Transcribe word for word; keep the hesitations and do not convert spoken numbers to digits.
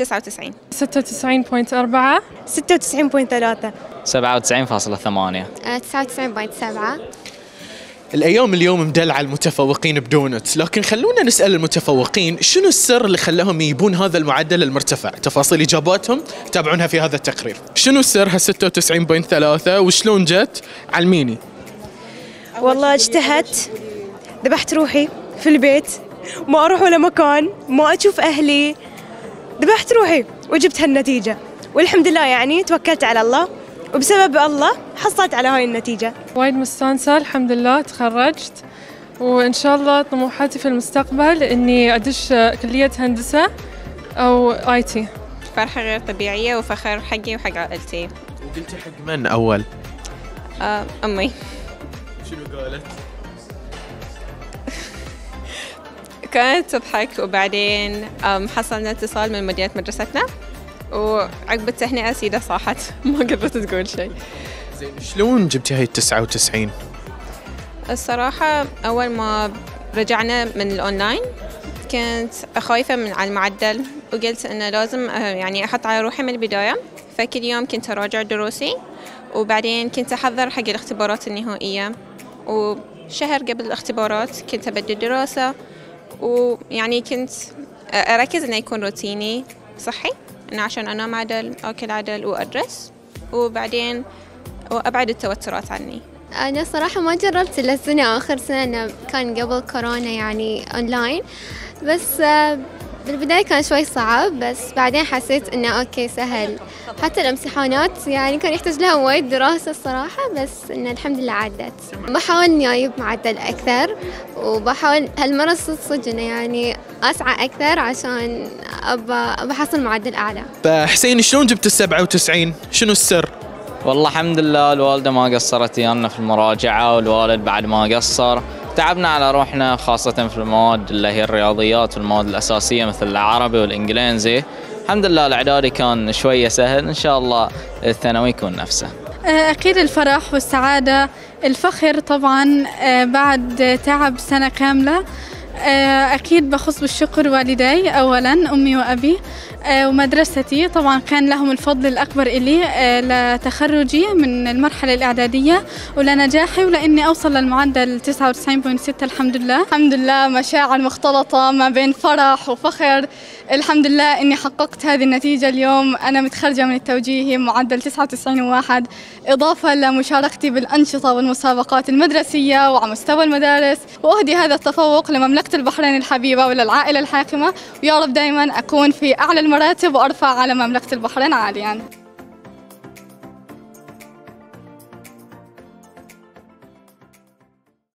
تسعة وتسعين. ستة وتسعين فاصلة أربعة. ستة وتسعين فاصلة ثلاثة. سبعة وتسعين فاصلة ثمانية. تسعة وتسعين فاصلة سبعة. الأيام اليوم مدلعة المتفوقين بدونت، لكن خلونا نسأل المتفوقين شنو السر اللي خلاهم يجيبون هذا المعدل المرتفع؟ تفاصيل إجاباتهم تابعونها في هذا التقرير. شنو السر ها ستة وتسعين فاصلة ثلاثة وشلون جت؟ علميني. والله اجتهدت، ذبحت روحي في البيت، ما أروح ولا مكان، ما أشوف أهلي، ذبحت روحي وجبت هالنتيجة، والحمد لله يعني توكلت على الله، وبسبب الله حصلت على هاي النتيجة. وايد مستانسة الحمد لله تخرجت، وإن شاء الله طموحاتي في المستقبل إني أدش كلية هندسة أو آي تي. فرحة غير طبيعية وفخر حقي وحق عائلتي. وقلتي حق من أول؟ آه أمي. شنو قالت؟ كانت تضحك، وبعدين حصلنا اتصال من مديرة مدرستنا، وعقب التهنئة سيدة صاحت ما قدرت تقول شيء. زين شلون جبتي هاي التسعة وتسعين؟ الصراحة أول ما رجعنا من الأونلاين كنت خايفة من على المعدل، وقلت إنه لازم يعني أحط على روحي من البداية، فكل يوم كنت أراجع دروسي، وبعدين كنت أحضر حق الاختبارات النهائية، وشهر قبل الاختبارات كنت أبدأ دراسة، ويعني كنت أركز إنه يكون روتيني صحي، إنه عشان أنام عدل، أكل عدل، وأدرس، وبعدين وأبعد التوترات عني. أنا صراحة ما جربت إلا السنة آخر سنة، أنا كان قبل كورونا يعني أونلاين، بس بالبداية كان شوي صعب، بس بعدين حسيت إنه أوكي سهل. حتى الامتحانات يعني كان يحتاج لها وايد دراسة الصراحة، بس إنه الحمد لله عدت. بحاول إني أجيب معدل أكثر، وبحاول هالمرة صدق صدق إنه يعني أسعى أكثر عشان أبى بحصل معدل أعلى. فحسين شلون جبت السبعة وتسعين؟ شنو السر؟ والله الحمد لله الوالدة ما قصرت ويانا في المراجعة، والوالد بعد ما قصر. تعبنا على روحنا خاصة في المواد اللي هي الرياضيات والمواد الأساسية مثل العربي والإنجليزي. الحمد لله الإعدادي كان شوية سهل، إن شاء الله الثانوي يكون نفسه. أكيد الفرح والسعادة، الفخر طبعا بعد تعب سنة كاملة. أكيد بخص بالشكر والدي أولا، أمي وأبي ومدرستي، طبعا كان لهم الفضل الأكبر إلي لتخرجي من المرحلة الإعدادية ولنجاحي ولإني أوصل للمعدل تسعة وتسعين فاصلة ستة. الحمد لله. الحمد لله مشاعر مختلطة ما بين فرح وفخر. الحمد لله إني حققت هذه النتيجة اليوم. أنا متخرجة من التوجيهي معدل تسعة وتسعين وواحد، إضافة لمشاركتي بالأنشطة والمسابقات المدرسية وعلى مستوى المدارس، وأهدي هذا التفوق لمملكة البحرين الحبيبة وللعائلة الحاكمة، ويا رب دائما أكون في أعلى المراتب وأرفع على مملكة البحرين عاليا.